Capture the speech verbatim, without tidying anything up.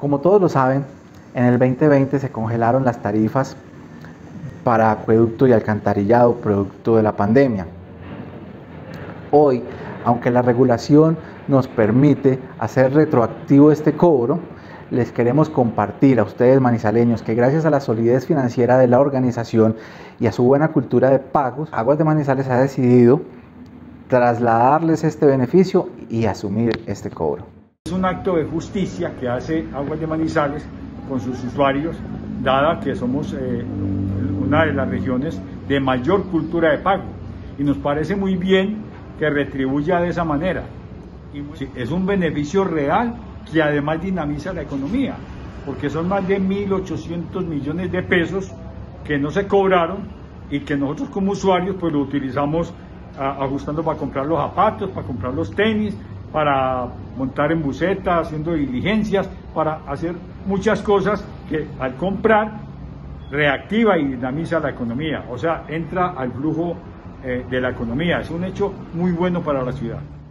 Como todos lo saben, en el veinte veinte se congelaron las tarifas para acueducto y alcantarillado producto de la pandemia. Hoy, aunque la regulación nos permite hacer retroactivo este cobro, les queremos compartir a ustedes manizaleños que gracias a la solidez financiera de la organización y a su buena cultura de pagos, Aguas de Manizales ha decidido trasladarles este beneficio y asumir este cobro. Es un acto de justicia que hace Aguas de Manizales con sus usuarios, dada que somos eh, una de las regiones de mayor cultura de pago, y nos parece muy bien que retribuya de esa manera. Y es un beneficio real que además dinamiza la economía, porque son más de mil ochocientos millones de pesos que no se cobraron y que nosotros como usuarios pues lo utilizamos a, ajustando para comprar los zapatos, para comprar los tenis, para montar en buseta, haciendo diligencias, para hacer muchas cosas que al comprar reactiva y dinamiza la economía, o sea, entra al flujo eh, de la economía. Es un hecho muy bueno para la ciudad.